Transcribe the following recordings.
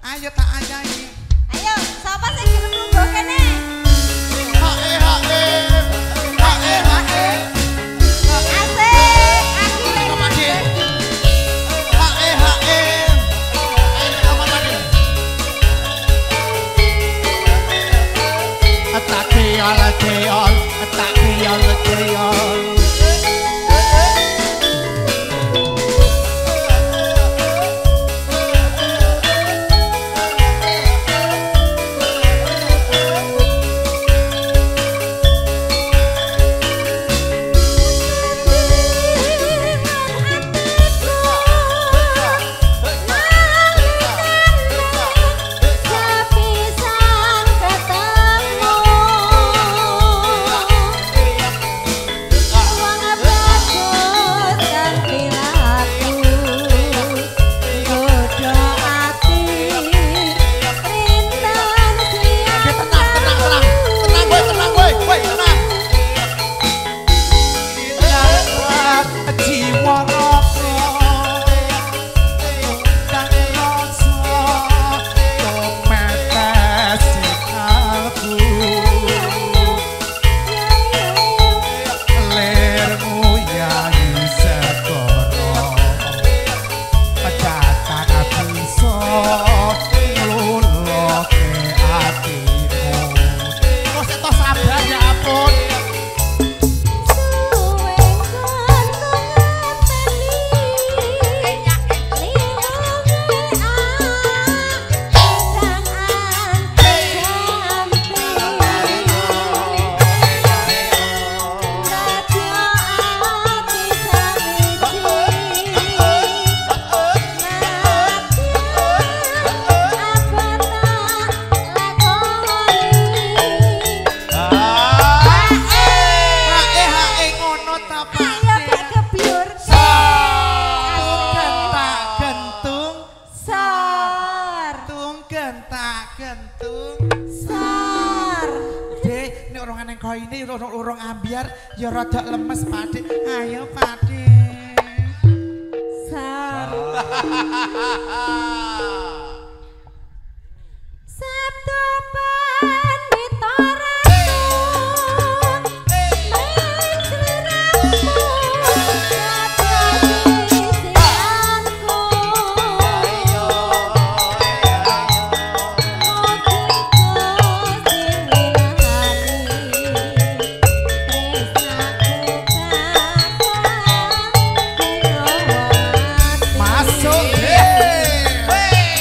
Ayo tak ayahi. Ayo, siapa sih gelem lungguh kene? Hae hae. Hae hae. Asik, akhirnya Apa lagi? Hae hae. Apa lagi? Atakiyal, atakiyal, atakiyal, atakiyal. Urung ambiar ya rada lemes Pakde. Ayo Pakde. Sar. Sabtu panditara. Masuk.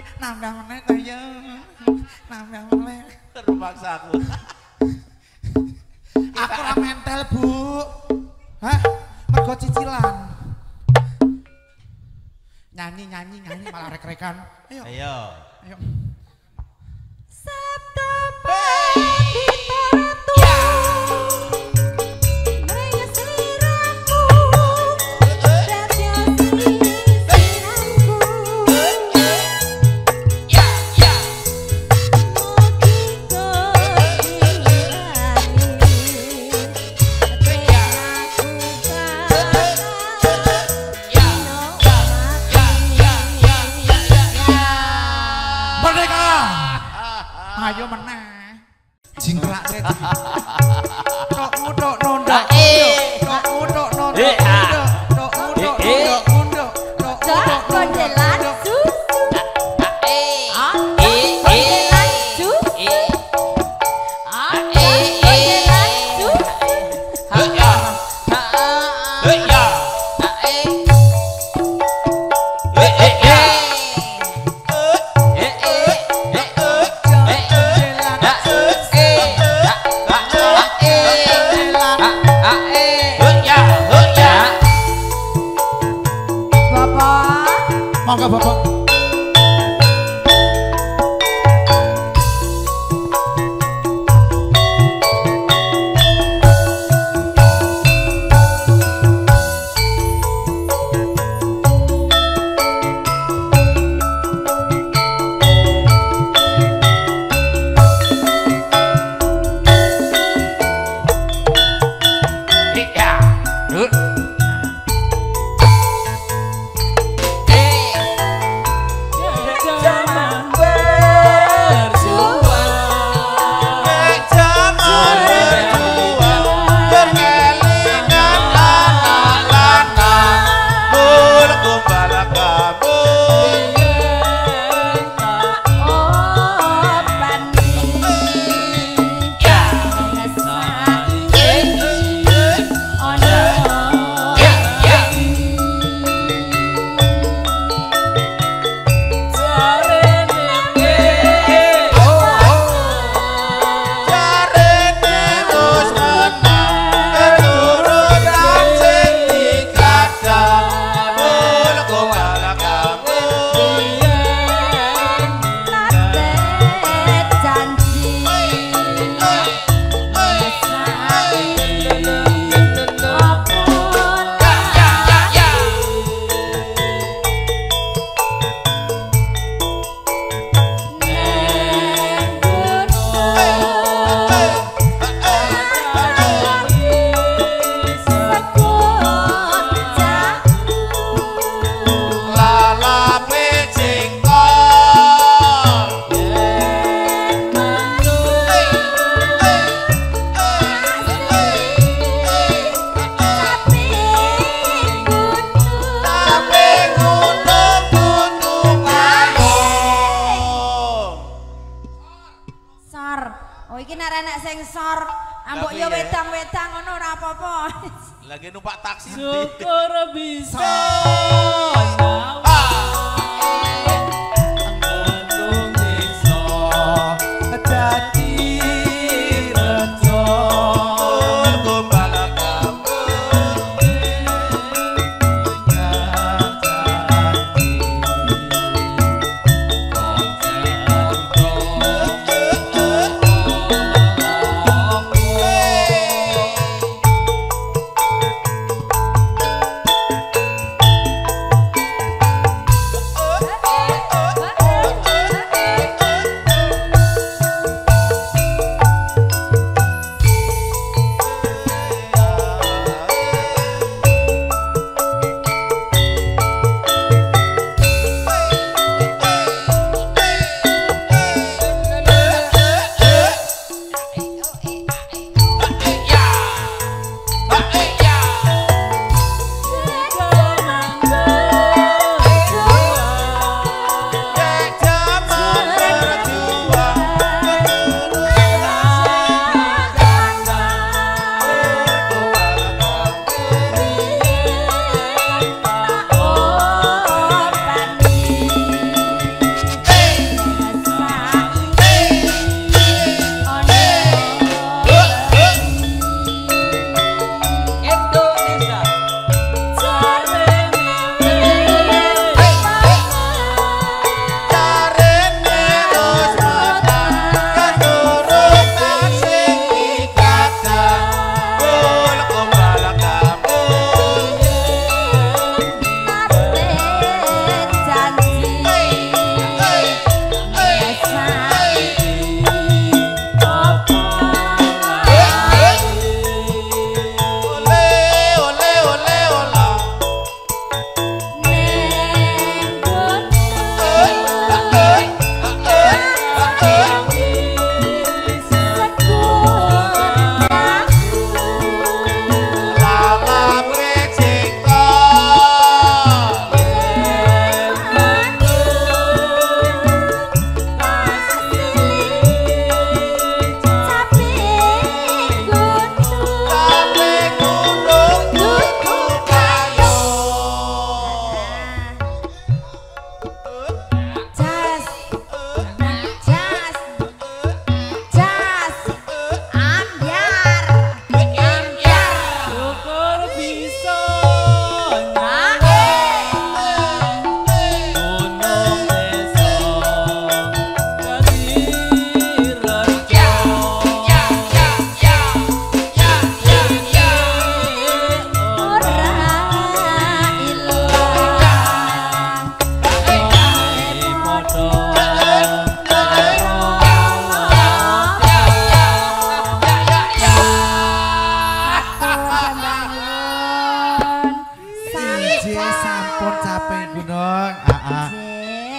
nambah meneh to ya. Nambah meneh. Terpaksa aku. Aku ora mentel, Bu. Hah? Mergo cicilan. Nyanyi malah rek-rekan. Ayo. Ayo. Sabtu ditara mring sliramu raja sliramu Ayo meneh. Jingkrak teh. Tok mudok nondok. Tok mudok nondok. Tok mudok nondok. dak kondelan susu kondelan susu kondelan susu Monggo Bapak. Ambok yo wedang-wedang ngono ora apa-apa. Lagi numpak taksi. Syukur bisa.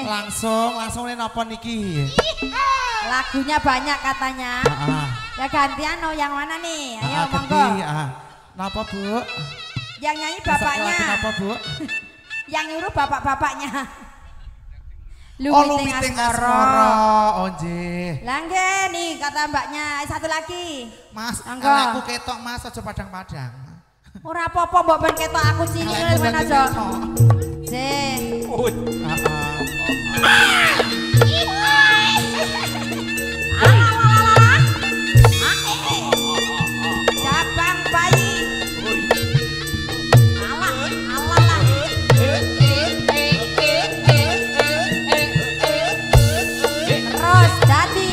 Langsung nih napa niki? Lagunya banyak katanya. Ya gantian yang mana nih? Ayo monggo. Napa Bu? Yang nyanyi bapaknya. Napa Bu? Yang nyuruh bapak-bapaknya. Lumiting Asmara. Oh nggih. Lah nggih nih kata mbaknya. Satu lagi. Mas, monggo. aku ketok Mas aja padang-padang. Ora apa-apa mbok ben ketok aku cilik men aja. Sih. Cabang bayi. Terus jadi.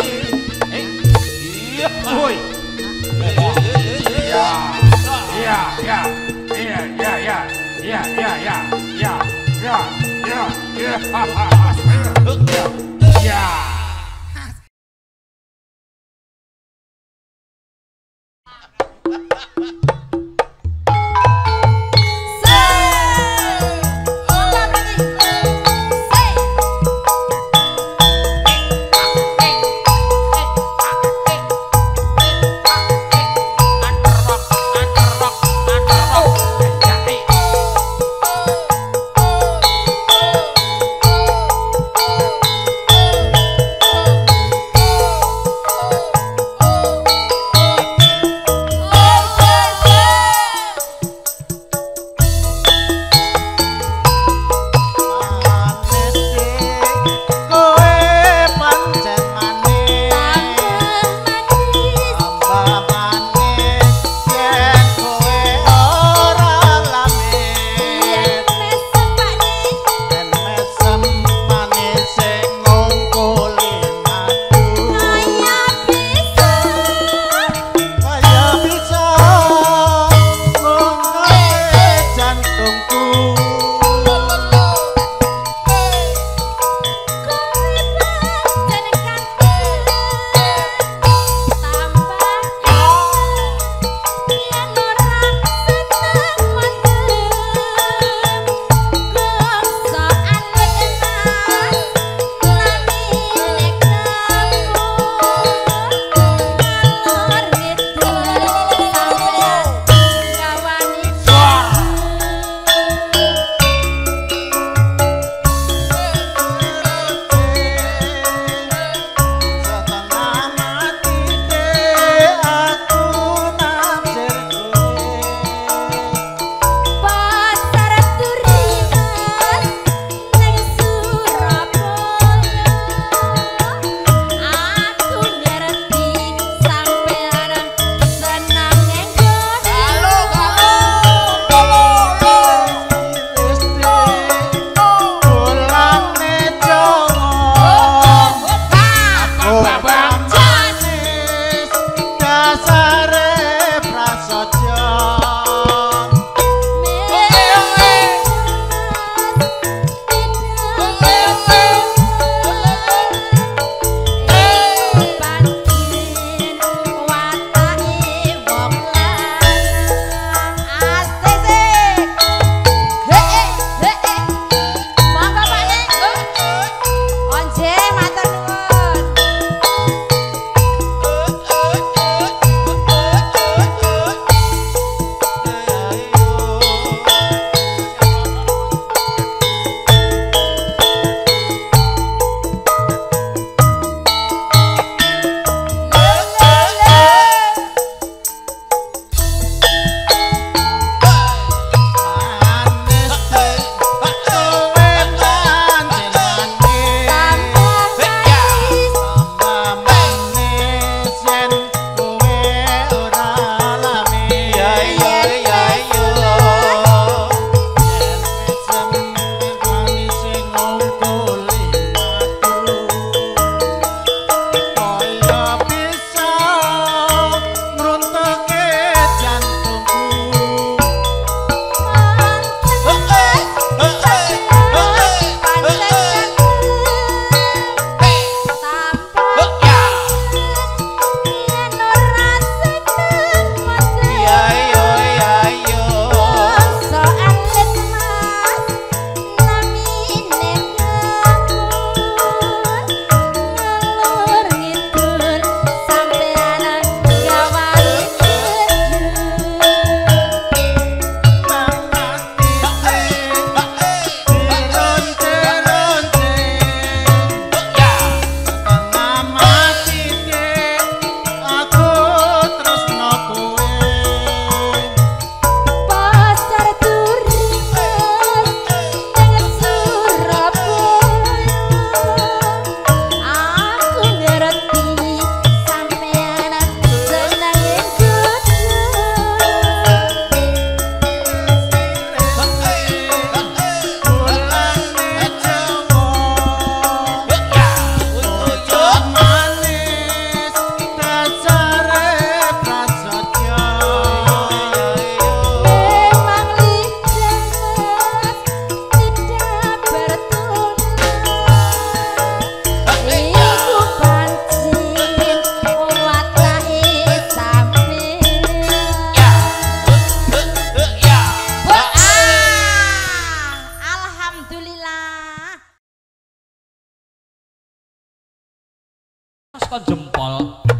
Kon jempol.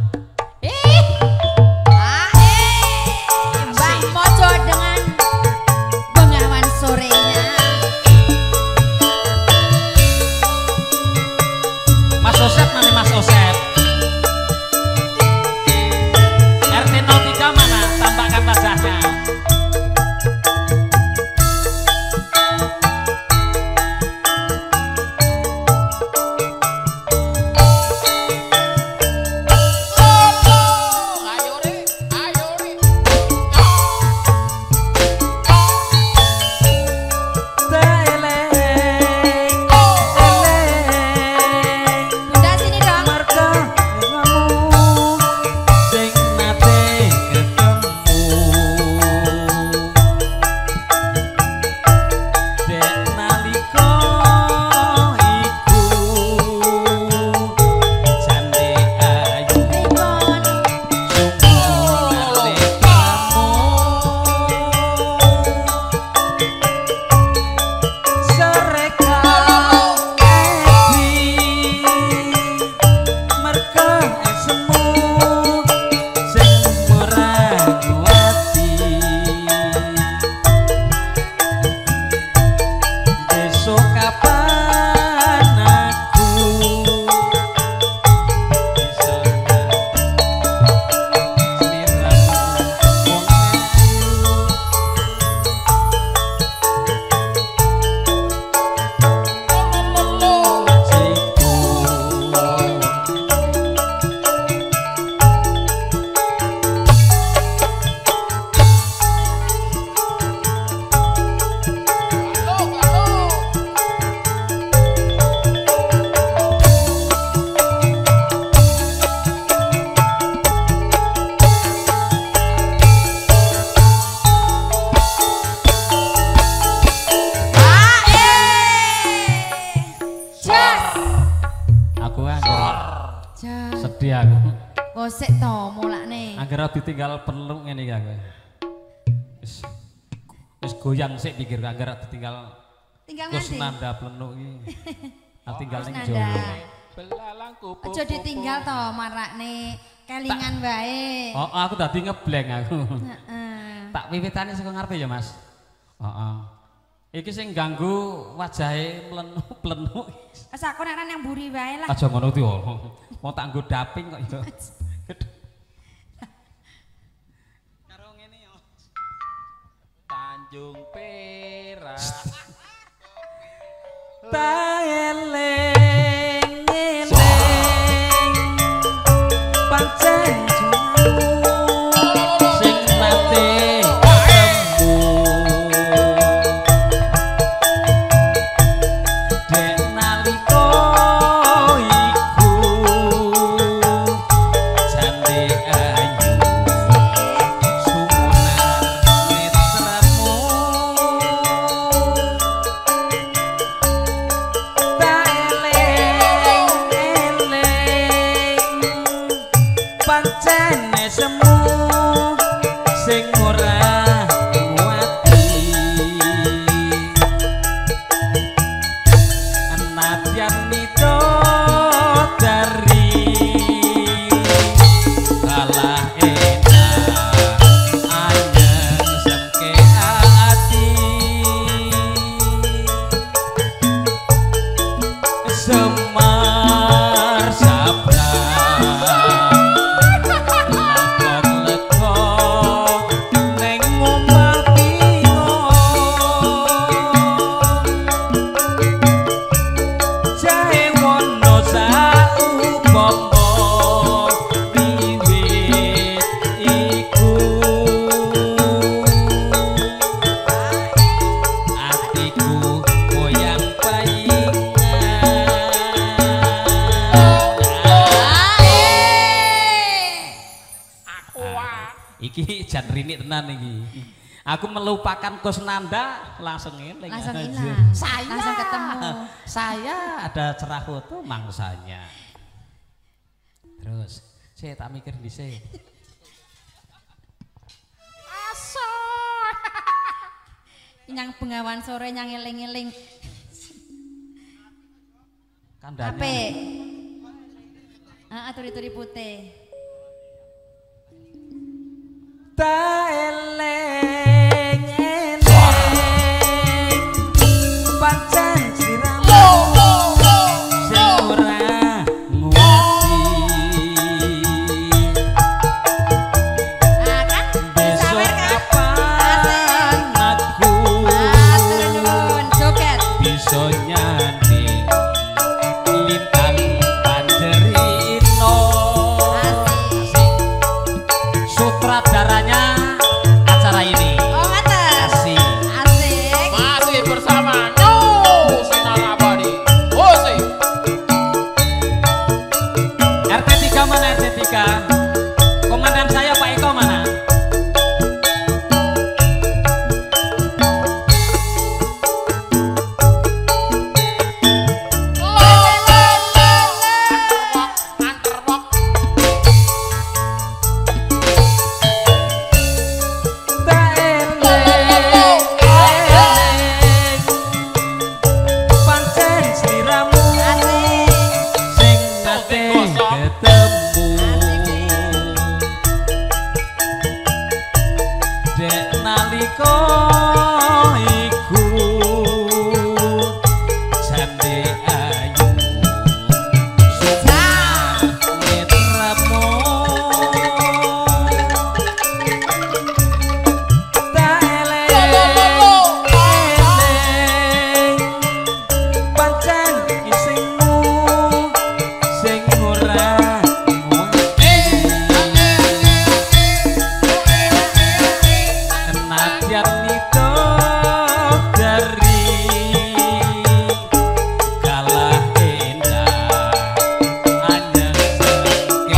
Mbak Mojo dengan Bengawan sorenya. Mas Osep mana Mas Osep? RT 03 mana? Tambahkan wajahnya. Sedih aku. Gosek to mulakne. Anggere ditinggal peluk ngene iki aku. Wis goyang sik pikir anggere ditinggal. Tinggal Gus nganti. Nanda peluk iki. Tinggal ning Nanda. Jawa. Belalang kupu. Aja ditinggal to marakne kelingan wae. Oh, aku tadi ngeblank aku. Heeh. Tak wiwitane saka ngarepe ya, Mas. Heeh. Iki sing ganggu wajahe mlenuk-plenuk. Wes aku nek nang mburi wae lah. Aja ngono kuwi. Mau tak nggo daping kok ya. Karo ngene yo. Tanjung Perak. Ta eling eling pancen sing nate ketemu dek nalika iku jane ayu sumunar netramu tak eling-eling pancene semu sing ora kuwati anadyan mitodari kalah enak anyeng semke ati Semar sabrang lekok-lekok neng omah bingung jahe wono saupama wiwit iku atiku goyang iki jan rinik tenan iki. Aku melupakan Gus Nanda langsung eling. Langsung aja. hilang. Saya Langsung ketemu. Saya ada cerah foto mangsanya. Terus saya tak mikir dhisik. Nyang Bengawan sore nyang eling-eling. Kandhane. Apik. Turi-turi putih. Tak eleng-eleng pancen sliramu sing ora ngerti. Kan Besok sawer kan? kapan aku Matur nuwun, joget. bisa nyanyi lintang panjerino. Sutradaranya acara ini Oh, ngaten. Asik. Asik. Masih bersama No Sinar Abadi. Musik. RT 3 mana RT 3? Komandan saya Pak Eko mana? Tak eleng-eleng pancen sliramu Asik. sing nate ketemu. Dek nalika iku jande ayu sumar netramu. Tak eleng-eleng pancen isingmu sing ora ngerti. Nadyan dari kalah endah hanya sengke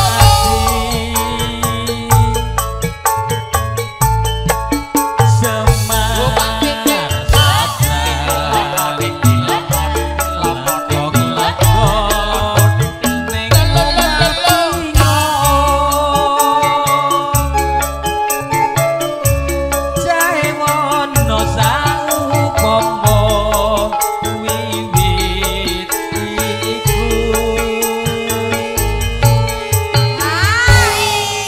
hati semar sabda lakok-lakok ning jahe wono saupomo wiwit iku. Hai.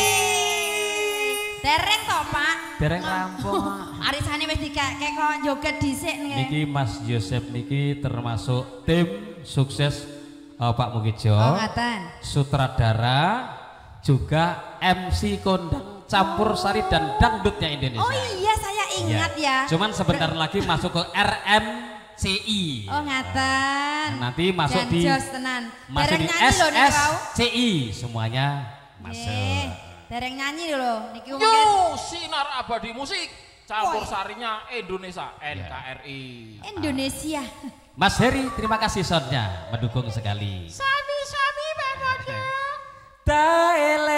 Dereng to, Pak? Dereng rampung. Arisane wis dikake kok joget dhisik nih. Niki Mas Yosep niki termasuk tim sukses Pak Mugijo, Oh, ngaten. sutradara juga MC kondang campur sari dan dangdutnya Indonesia. Oh iya, saya ingat ya. Cuman sebentar lagi masuk ke RMCI. Oh, ngaten. Nanti masuk Dan di jos tenan. masuk Dereng di nyanyi lho niku wau. SSCI semuanya masuk. Nggih. Dereng nyanyi lho niki mungkin. Yo Sinar Abadi Musik. Campur sarinya Indonesia NKRI. Indonesia. Mas Heri, terima kasih soundnya, mendukung sekali. Sabi-sabi banget. Tak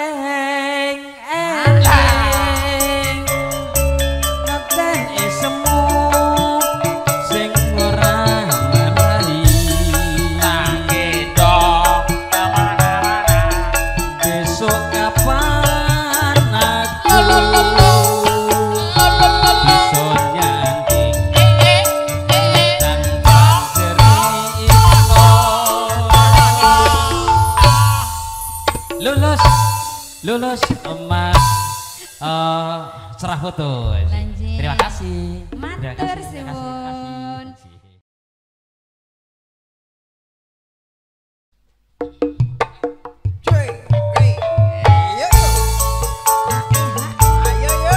eleng-eleng ngeten isemu sing ora ngerti. Gedong kemana-mana. Besok kapan aku bisa nyanyi tanpa cerita. Lulus emas cerah foto. Lanjut. Terima kasih. Matur Terima kasih, terima suwun. kasih. Cuy, hey, ayo, ayo, yo.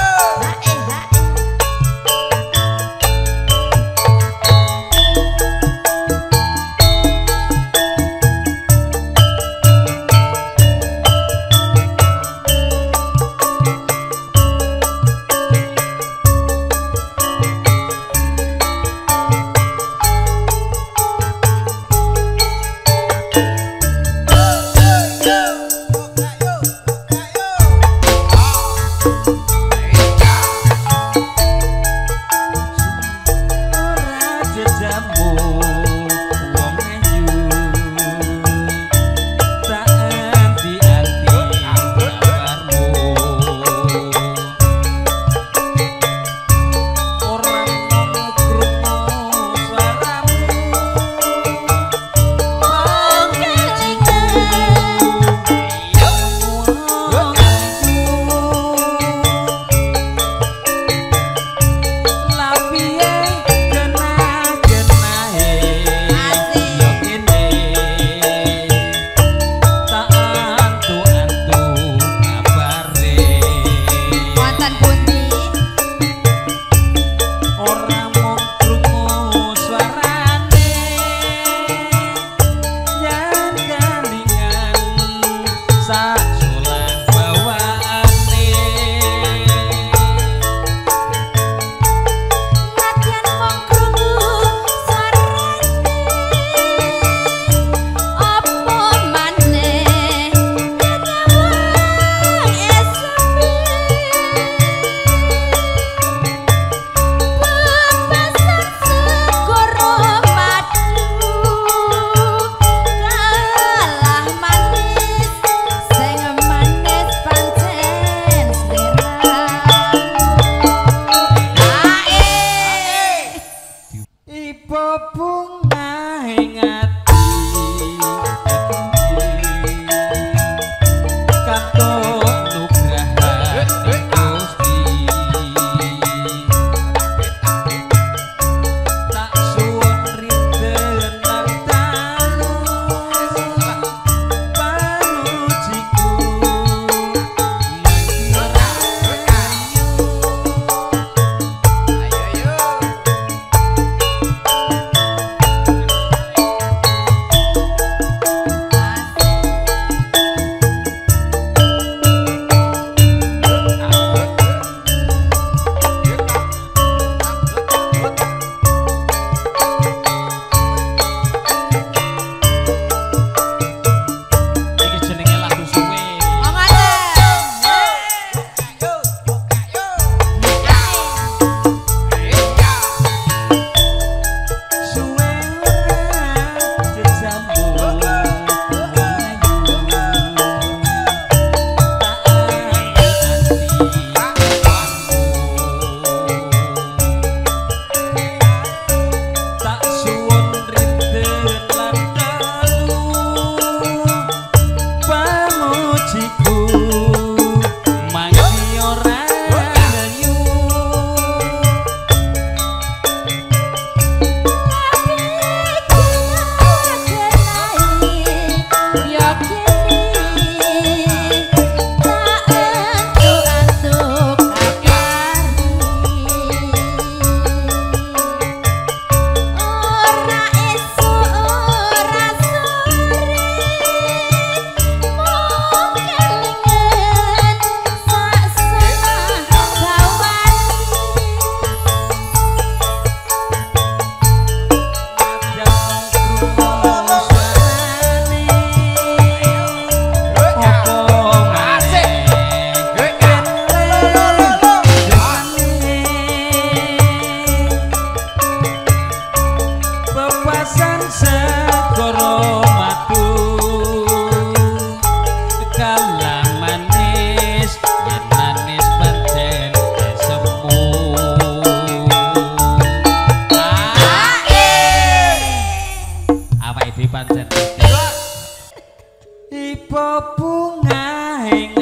Ipo bunga ing